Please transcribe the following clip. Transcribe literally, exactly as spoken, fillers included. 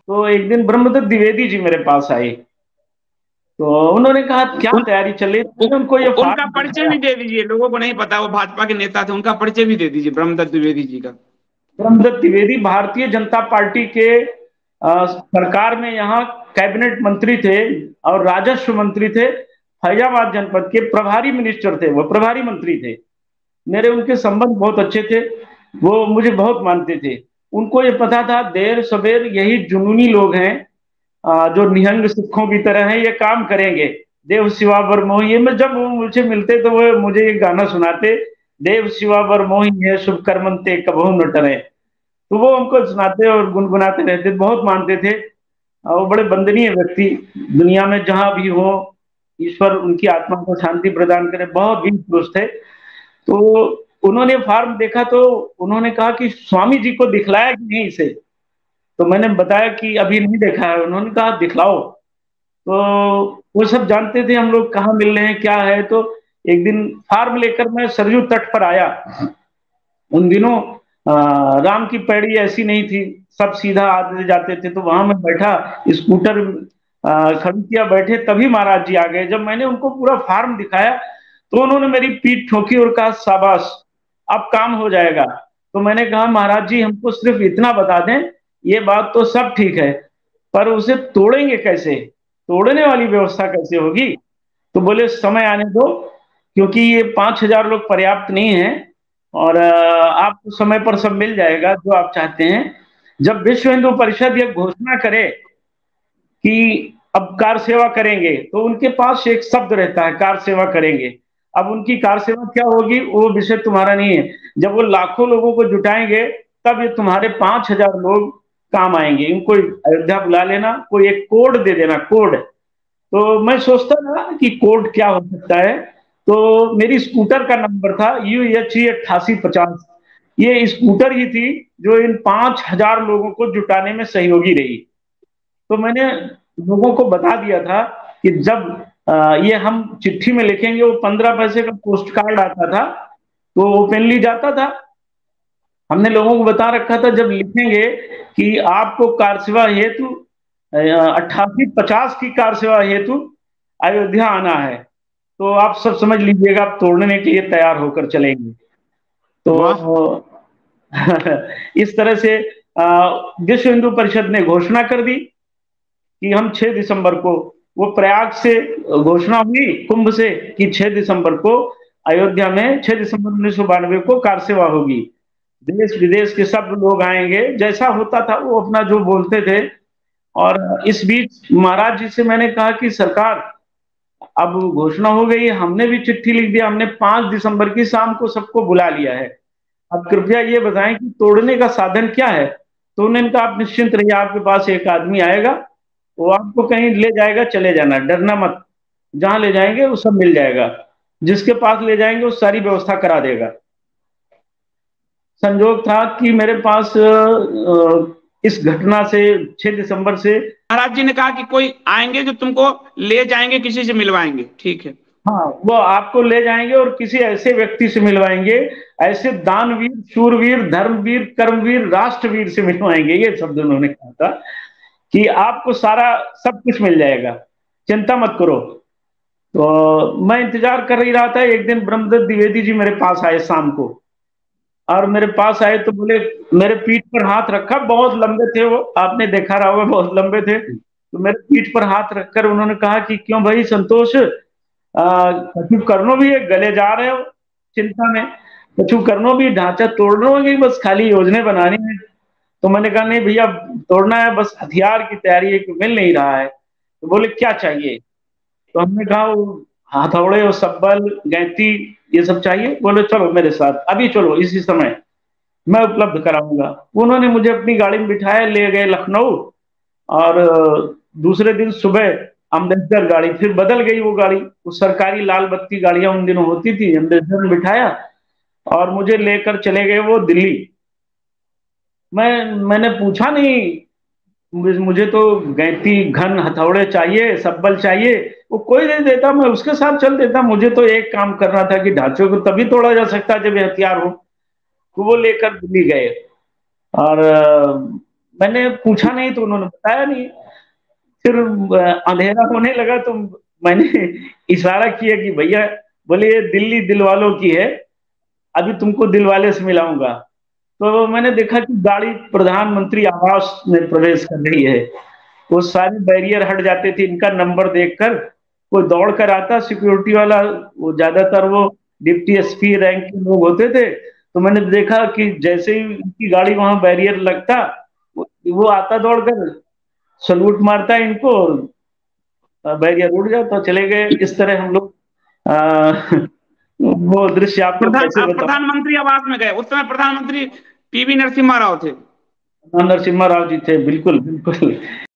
तो एक दिन ब्रह्मदत्त द्विवेदी जी मेरे पास आए, तो उन्होंने कहा क्या उन, तैयारी चल रही, उ, मैंने उनको उ, ये उनका फार्म परिचय दिखाया। भी दे दीजिए, लोगों को नहीं पता वो भाजपा के नेता थे, उनका परिचय भी दे दीजिए ब्रह्मदत्त द्विवेदी जी का। ब्रह्मदत्त द्विवेदी भारतीय जनता पार्टी के अ, सरकार में यहाँ कैबिनेट मंत्री थे और राजस्व मंत्री थे। फैजाबाद जनपद के प्रभारी मिनिस्टर थे, वो प्रभारी मंत्री थे। मेरे उनके संबंध बहुत अच्छे थे, वो मुझे बहुत मानते थे। उनको ये पता था देर सवेर यही जुनूनी लोग हैं, अ, जो निहंग सिखों की तरह हैं, ये काम करेंगे। देव शिवा वर मोहि, ये मैं जब वो मुझे मिलते तो वो मुझे ये गाना सुनाते, देव शिवा वर मोहि है शुभ कर्मंते कबहू न टरे। तो वो हमको सुनाते और गुनगुनाते रहते, बहुत मानते थे। और वो बड़े वंदनीय व्यक्ति, दुनिया में जहां भी हो ईश्वर उनकी आत्मा को शांति प्रदान करे, बहुत ही पुरुष थे। तो उन्होंने फॉर्म देखा तो उन्होंने कहा कि स्वामी जी को दिखलाया कि नहीं इसे। तो मैंने बताया कि अभी नहीं देखा है। उन्होंने कहा दिखलाओ। तो वो सब जानते थे हम लोग कहाँ मिल रहे हैं क्या है। तो एक दिन फार्म लेकर मैं सरयू तट पर आया। उन दिनों अ, राम की पैड़ी ऐसी नहीं थी, सब सीधा आते जाते थे। तो वहां मैं बैठा, स्कूटर अ, खड़ी किया, बैठे, तभी महाराज जी आ गए। जब मैंने उनको पूरा फार्म दिखाया तो उन्होंने मेरी पीठ ठोकी और कहा शाबाश, अब काम हो जाएगा। तो मैंने कहा महाराज जी हमको सिर्फ इतना बता दें, ये बात तो सब ठीक है, पर उसे तोड़ेंगे कैसे, तोड़ने वाली व्यवस्था कैसे होगी। तो बोले समय आने दो, क्योंकि ये पांच हजार लोग पर्याप्त नहीं है, और आपको समय पर सब मिल जाएगा जो आप चाहते हैं। जब विश्व हिंदू परिषद ये घोषणा करे कि अब कार सेवा करेंगे, तो उनके पास एक शब्द रहता है, कार सेवा करेंगे। अब उनकी कार सेवा क्या होगी वो विषय तुम्हारा नहीं है। जब वो लाखों लोगों को जुटाएंगे तब ये तुम्हारे पांच हजार लोग काम आएंगे। इनको अयोध्या बुला लेना, कोई एक कोड दे देना, कोड। तो मैं सोचता था कि कोड क्या हो सकता है। तो मेरी स्कूटर का नंबर था यू एच ई अट्ठासी पचास। ये स्कूटर ही थी जो इन पांच हजार लोगों को जुटाने में सहयोगी रही। तो मैंने लोगों को बता दिया था कि जब आ, ये हम चिट्ठी में लिखेंगे, वो पंद्रह पैसे का पोस्ट कार्ड आता था, तो ओपनली जाता था। हमने लोगों को बता रखा था जब लिखेंगे कि आपको कार सेवा हेतु अट्ठासी पचास की कार सेवा हेतु अयोध्या आना है, तो आप सब समझ लीजिएगा आप तोड़ने के लिए तैयार होकर चलेंगे। वाह। तो इस तरह से विश्व हिंदू परिषद ने घोषणा कर दी कि हम छह दिसंबर को, वो प्रयाग से घोषणा हुई कुंभ से कि छह दिसंबर को अयोध्या में छह दिसंबर उन्नीस सौ बानवे को कार सेवा होगी। देश विदेश के सब लोग आएंगे, जैसा होता था वो अपना जो बोलते थे। और इस बीच महाराज जी से मैंने कहा कि सरकार अब घोषणा हो गई, हमने भी चिट्ठी लिख दिया, हमने पांच दिसंबर की शाम को सबको बुला लिया है, अब कृपया ये बताएं कि तोड़ने का साधन क्या है। तो उन्होंने कहा आप निश्चिंत रहिए, आपके पास एक आदमी आएगा, वो आपको कहीं ले जाएगा, चले जाना, डरना मत, जहां ले जाएंगे वो सब मिल जाएगा, जिसके पास ले जाएंगे वो सारी व्यवस्था करा देगा। संजोग था कि मेरे पास इस घटना से छह दिसंबर से, महाराज जी ने कहा कि कोई आएंगे जो तुमको ले जाएंगे, किसी से मिलवाएंगे, ठीक है। हाँ, वो आपको ले जाएंगे और किसी ऐसे व्यक्ति से मिलवाएंगे, ऐसे दानवीर, शूरवीर, धर्मवीर, कर्मवीर, राष्ट्रवीर से मिलवाएंगे, ये शब्द उन्होंने कहा था कि आपको सारा सब कुछ मिल जाएगा, चिंता मत करो। तो मैं इंतजार कर ही रहा था। एक दिन ब्रह्मदत्त द्विवेदी जी मेरे पास आए शाम को, और मेरे पास आए तो बोले, मेरे पीठ पर हाथ रखा, बहुत लंबे थे वो, आपने देखा रहा होगा, बहुत लंबे थे। तो मेरे पीठ पर हाथ रखकर उन्होंने कहा कि क्यों भाई संतोष, कछु करनो भी है, गले जा रहे हो चिंता में, कछु करनो भी, ढांचा तोड़ना होगी, बस खाली योजना बनानी है। तो मैंने कहा नहीं भैया, तोड़ना है, बस हथियार की तैयारी है कि मिल नहीं रहा है। तो बोले क्या चाहिए। तो हमने कहा वो हथौड़े और सब्बल, गैंती, ये सब चाहिए। बोले चलो मेरे साथ, अभी चलो, इसी समय मैं उपलब्ध कराऊंगा। उन्होंने मुझे अपनी गाड़ी में बिठाया, ले गए लखनऊ। और दूसरे दिन सुबह अम्बेसडर गाड़ी, फिर बदल गई वो गाड़ी, वो सरकारी लाल बत्ती गाड़ियां उन दिनों होती थी, अम्बेसडर में बिठाया और मुझे लेकर चले गए वो दिल्ली। मैं मैंने पूछा नहीं, मुझे तो गैंती, घन हथौड़े चाहिए, सब्बल चाहिए, वो कोई दे देता, मैं उसके साथ चल देता। मुझे तो एक काम करना था कि ढांचों को तभी तोड़ा जा सकता है जब ये हथियार हो। तो वो लेकर दिल्ली गए। और मैंने पूछा नहीं तो उन्होंने बताया नहीं। फिर अंधेरा होने लगा तो मैंने इशारा किया कि भैया, बोले ये दिल्ली दिलवालों की है, अभी तुमको दिलवाले से मिलाऊंगा। तो मैंने देखा कि गाड़ी प्रधानमंत्री आवास में प्रवेश कर रही है। वो सारे बैरियर हट जाते थे इनका नंबर देखकर, कोई दौड़ कर आता सिक्योरिटी वाला, वो ज्यादातर वो डिप्टी एसपी रैंक के लोग होते थे। तो मैंने देखा कि जैसे ही उनकी गाड़ी वहां बैरियर लगता, वो आता दौड़कर, सलूट मारता है इनको, बैरियर उड़ जाता, चले गए। इस तरह हम लोग आ, वो दृश्य आपको प्रधान कैसे आप बताऊं। प्रधानमंत्री आवास में गए, उस समय प्रधानमंत्री पीवी नरसिम्हा राव थे। नरसिम्हा राव जी थे, बिल्कुल बिल्कुल।